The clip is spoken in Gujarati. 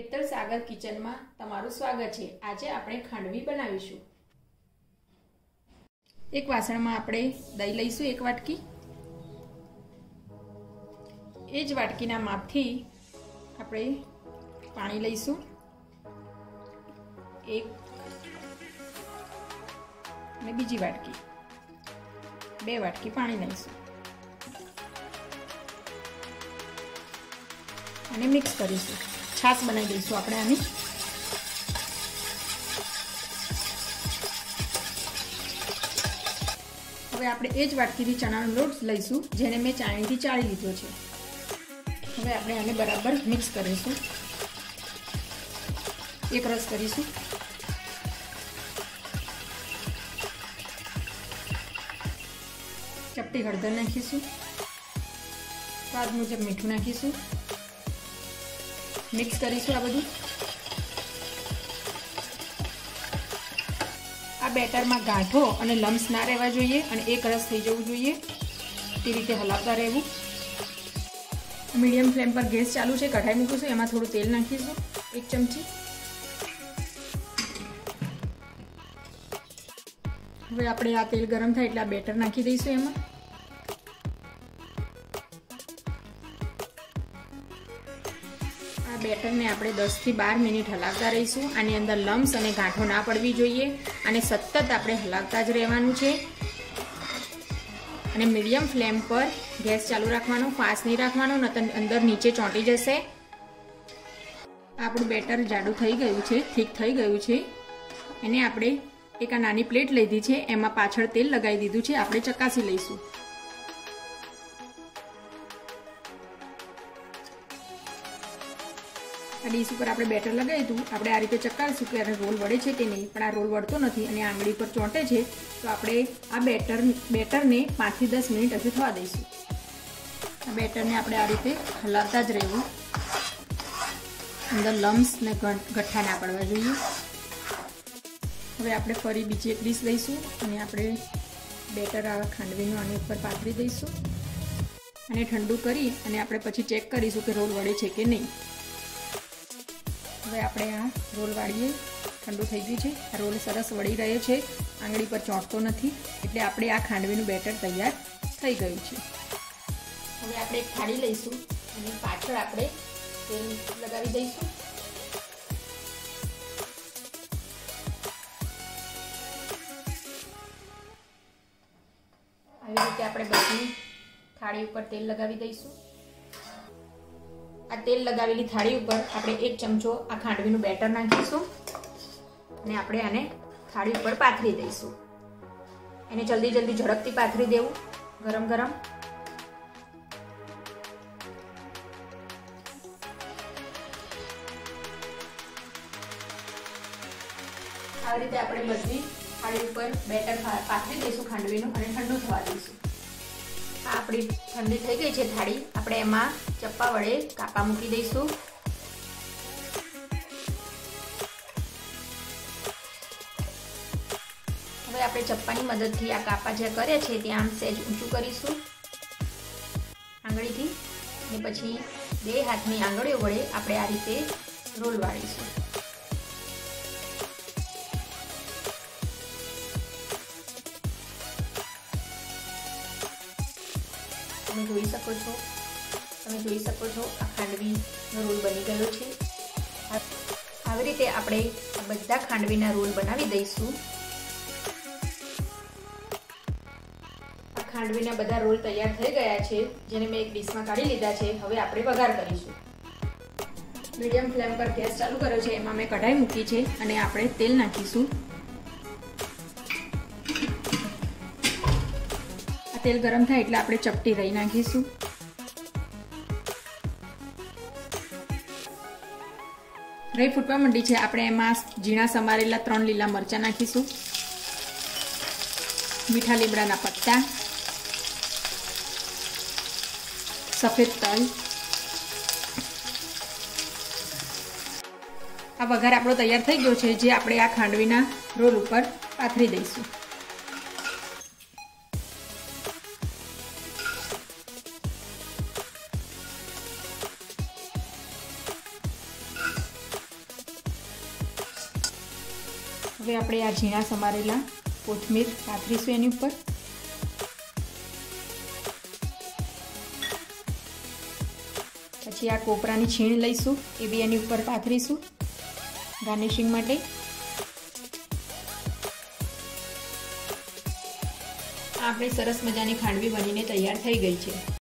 હેતલ સાગર કિચનમાં તમારું સ્વાગત છે। આજે આપણે ખાંડવી બનાવીશું। એક વાસણમાં આપણે દહીં લઈશું, એક વાટકી। એ જ વાટકીના માપથી આપણે પાણી લઈશું, એક અને બીજી વાટકી, 2 વાટકી પાણી લઈશું અને મિક્સ કરીશું। છાશ બનાવી દઈશું આપણે આની। હવે આપણે એ જ વાટકીથી ચણાનો લોટ લઈશું, જેને મેં ચાળણીથી ચાળી લીધો છે। હવે આપણે આને બરાબર મિક્સ કરીશું, એક રસ કરીશું। ચપટી હળદર નાખીશું, સ્વાદ મુજબ મીઠું નાખીશું, મિક્સ કરીશું આ બધું। આ બેટરમાં ગાંઠો અને લમ્સ ના રહેવા જોઈએ અને એક રસ થઈ જવું જોઈએ, તે રીતે હલાવતા રહેવું। મીડિયમ ફ્લેમ પર ગેસ ચાલુ છે, કઢાઈ મૂકીશું, એમાં થોડું તેલ નાખીશું, 1 ચમચી। હવે આપણે આ તેલ ગરમ થાય એટલે આ બેટર નાખી દઈશું એમાં। બેટરને આપણે 10 થી 12 મિનિટ હલાવતા રહીશું। આની અંદર લમ્સ અને ગાંઠો ના પડવી જોઈએ, અને સતત આપણે હલાવતા જ રહેવાનું છે અને મીડિયમ ફ્લેમ પર ગેસ ચાલુ રાખવાનો, ફાસ્ટ નહીં રાખવાનો, નહીતર અંદર નીચે ચોંટી જશે। આપણું બેટર જાડું થઈ ગયું છે, થીક થઈ ગયું છે। એને આપણે એક આ નાની પ્લેટ લીધી છે, એમાં પાછળ તેલ લગાવી દીધું છે, આપણે ચકાસી લઈશું। આ ડીશ ઉપર આપણે બેટર લગાવી હતું, આપણે આ રીતે ચકાસીશું કે આનો રોલ વળે છે કે નહીં, પણ આ રોલ વળતો નથી અને આંગળી પર ચોંટે છે, તો આપણે આ બેટરને 5 થી 10 મિનિટ હજુ થવા દઈશું। આ બેટરને આપણે આ રીતે હલાવતા જ રહેવું, અંદર લમ્સ ને ગઠ્ઠા ના પડવા જોઈએ। હવે આપણે ફરી બીજી એક ડીશ લઈશું અને આપણે બેટર આ ખાંડવીનું આની ઉપર પાથરી દઈશું અને ઠંડુ કરી અને આપણે પછી ચેક કરીશું કે રોલ વળે છે કે નહીં। હવે આપણે આ રોલ વાળીએ, ઠંડુ થઈ ગયું છે, આ રોલ સરસ વળી રહ્યો છે, આંગળી પર ચોંટતો નથી, એટલે આપણે આ ખાંડવીનું બેટર તૈયાર થઈ ગયું છે। હવે આપણે એક થાળી લઈશું અને પાછળ આપણે તેલ લગાવી દઈશું। આવી રીતે આપણે બધી થાળી ઉપર તેલ લગાવી દઈશું। આ તેલ લગાવેલી થાળી ઉપર આપણે 1 ચમચો આ ખાંડવીનું બેટર નાખીશું અને આપણે આને થાળી ઉપર પાથરી દઈશું। એને જલ્દી ઝડપથી પાથરી દેવું, ગરમ ગરમ। આવી રીતે આપણે બધી થાળી ઉપર બેટર પાથરી દઈશું ખાંડવીનું અને ઠંડુ થવા દઈશું। આ આપણી ઠંડી થઈ ગઈ છે થાળી, આપણે એમાં ચપ્પા વડે કાપા મૂકી દઈશું। હવે આપણે ચપ્પાની મદદથી આ કાપા જે કરે છે ત્યાં સહેજ ઊંચું કરીશું આંગળીથી, અને પછી 2 હાથની આંગળીઓ વડે આપણે આ રીતે રોલ વાળીશું। તમે જોઈ શકો છો આ ખાંડવીનો રોલ બની ગયો છે। આવી રીતે આપણે બધા ખાંડવીના રોલ બનાવી દઈશું। આ ખાંડવીના બધા રોલ તૈયાર થઈ ગયા છે, જેને મેં એક ડીશમાં કાઢી લીધા છે। હવે આપણે વઘાર કરીશું। મીડિયમ ફ્લેમ પર ગેસ ચાલુ કર્યો છે, એમાં મેં કઢાઈ મૂકી છે અને આપણે તેલ નાખીશું। તેલ ગરમ થાય એટલે આપણે ચપટી રાઈ નાખીશું। રાઈ ફૂટવા માંડી છે, આપણે એમાં ઝીણા સમારેલા 3 લીલા મરચાં નાખીશું, મીઠા લીમડાના પત્તા, સફેદ તલ। આ વઘાર આપણો તૈયાર થઈ ગયો છે, જે આપણે આ ખાંડવીના રોલ ઉપર પાથરી દઈશું। હવે આપણે આ ઝીણા સમારેલા કોથમીર પાથરીશું એની ઉપર. પછી આ કોપરાની છીણ લઈશું, એ બી એની ઉપર પાથરીશું ગાર્નિશિંગ માટે. આપણે સરસ મજાની ખાંડવી બનીને તૈયાર થઈ ગઈ છે.